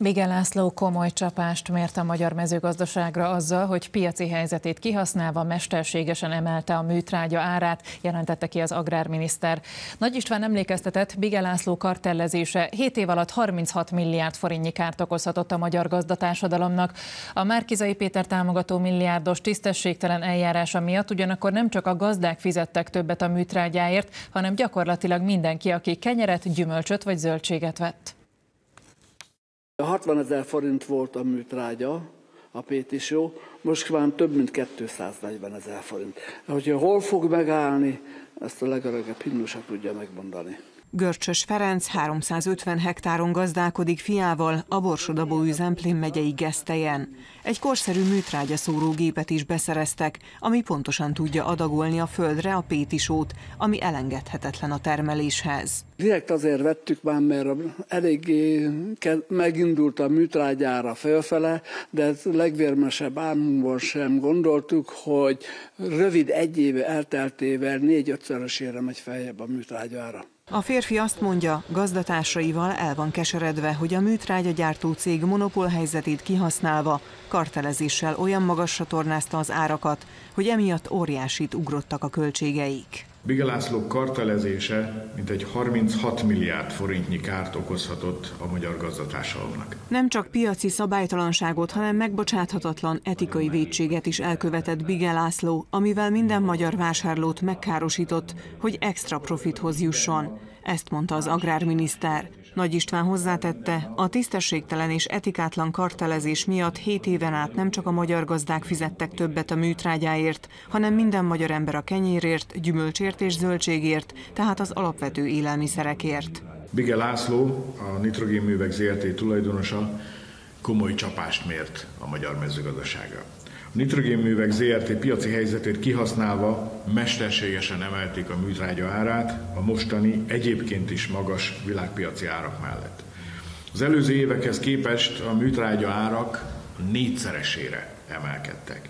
Bige László komoly csapást mért a magyar mezőgazdaságra azzal, hogy piaci helyzetét kihasználva mesterségesen emelte a műtrágya árát, jelentette ki az agrárminiszter. Nagy István emlékeztetett, Bige László kartellezése 7 év alatt 36 milliárd forintnyi kárt okozhatott a magyar gazdatársadalomnak. A Márki-Zay Péter támogató milliárdos tisztességtelen eljárása miatt ugyanakkor nem csak a gazdák fizettek többet a műtrágyáért, hanem gyakorlatilag mindenki, aki kenyeret, gyümölcsöt vagy zöldséget vett. 60 000 forint volt a műtrágya, a pétisó, most már több mint 240 000 forint. Hogyha hol fog megállni, ezt a legalább Hinnusa tudja megmondani. Görcsös Ferenc 350 hektáron gazdálkodik fiával a Borsod-Abaúj Zemplén megyei Gesztelyen. Egy korszerű műtrágya szórógépet is beszereztek, ami pontosan tudja adagolni a földre a pétisót, ami elengedhetetlen a termeléshez. Direkt azért vettük már, mert eléggé megindult a műtrágyára fölfele, de legvérmesebb álmunkban sem gondoltuk, hogy rövid egy éve elteltével 4-5-szörösére megy feljebb a műtrágyára. A férfi azt mondja, gazdatársaival el van keseredve, hogy a műtrágyagyártó cég monopólhelyzetét kihasználva kartelezéssel olyan magasra tornázta az árakat, hogy emiatt óriásit ugrottak a költségeik. Bige László kartelezése mintegy 36 milliárd forintnyi kárt okozhatott a magyar gazdatársadalomnak. Nem csak piaci szabálytalanságot, hanem megbocsáthatatlan etikai vétséget is elkövetett Bige László, amivel minden magyar vásárlót megkárosított, hogy extra profithoz jusson. Ezt mondta az agrárminiszter. Nagy István hozzátette, a tisztességtelen és etikátlan kartelezés miatt 7 éven át nem csak a magyar gazdák fizettek többet a műtrágyáért, hanem minden magyar ember a kenyérért, gyümölcsért és zöldségért, tehát az alapvető élelmiszerekért. Bige László, a Nitrogénművek Zrt. Tulajdonosa komoly csapást mért a magyar mezőgazdaságra. A Nitrogénművek Zrt. Piaci helyzetét kihasználva mesterségesen emelték a műtrágya árát a mostani egyébként is magas világpiaci árak mellett. Az előző évekhez képest a műtrágya árak 4-szeresére emelkedtek.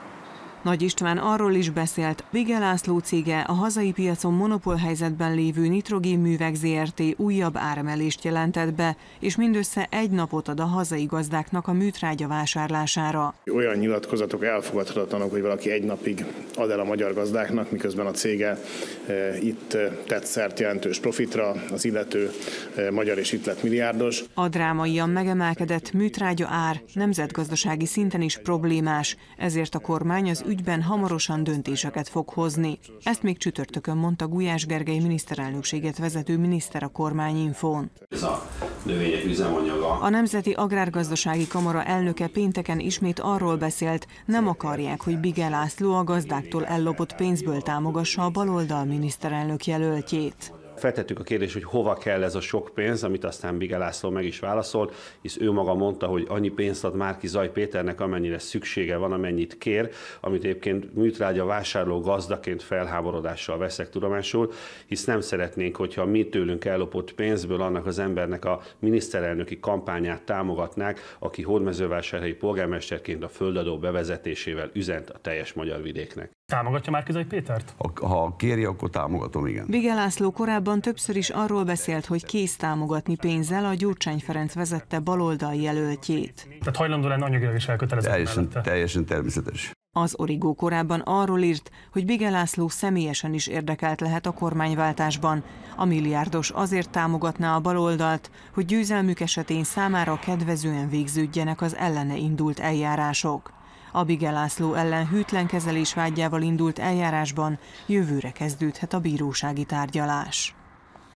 Nagy István arról is beszélt, Bige László cége a hazai piacon monopólhelyzetben lévő Nitrogénművek Zrt. Újabb áremelést jelentett be, és mindössze egy napot ad a hazai gazdáknak a műtrágya vásárlására. Olyan nyilatkozatok elfogadhatatlanok, hogy valaki egy napig ad el a magyar gazdáknak, miközben a cége itt tett szert jelentős profitra, az illető magyar és itt lett milliárdos. A drámaian megemelkedett műtrágya ár nemzetgazdasági szinten is problémás, ezért a kormány az ügyben hamarosan döntéseket fog hozni. Ezt még csütörtökön mondta Gulyás Gergely miniszterelnökséget vezető miniszter a Kormányinfón. Ez a növények üzemanyaga. A Nemzeti Agrárgazdasági Kamara elnöke pénteken ismét arról beszélt, nem akarják, hogy Bige László a gazdáktól ellopott pénzből támogassa a baloldal miniszterelnök jelöltjét. Feltettük a kérdést, hogy hova kell ez a sok pénz, amit aztán Bige László meg is válaszolt, hisz ő maga mondta, hogy annyi pénzt ad Márki-Zay Péternek, amennyire szüksége van, amennyit kér, amit egyébként műtrágya vásárló gazdaként felháborodással veszek tudomásul, hisz nem szeretnénk, hogyha mi tőlünk ellopott pénzből annak az embernek a miniszterelnöki kampányát támogatnák, aki hódmezővásárhelyi polgármesterként a földadó bevezetésével üzent a teljes magyar vidéknek. Támogatja Márki-Zay Pétert? Ha kéri, akkor támogatom, igen. Bige László korábban többször is arról beszélt, hogy kész támogatni pénzzel a Gyurcsány Ferenc vezette baloldal jelöltjét. Tehát hajlandó lenne anyagilag is elkötelezett. Teljesen természetes. Az Origó korábban arról írt, hogy Bige László személyesen is érdekelt lehet a kormányváltásban. A milliárdos azért támogatná a baloldalt, hogy győzelmük esetén számára kedvezően végződjenek az ellene indult eljárások. A Bige László ellen hűtlen kezelés vágyával indult eljárásban jövőre kezdődhet a bírósági tárgyalás.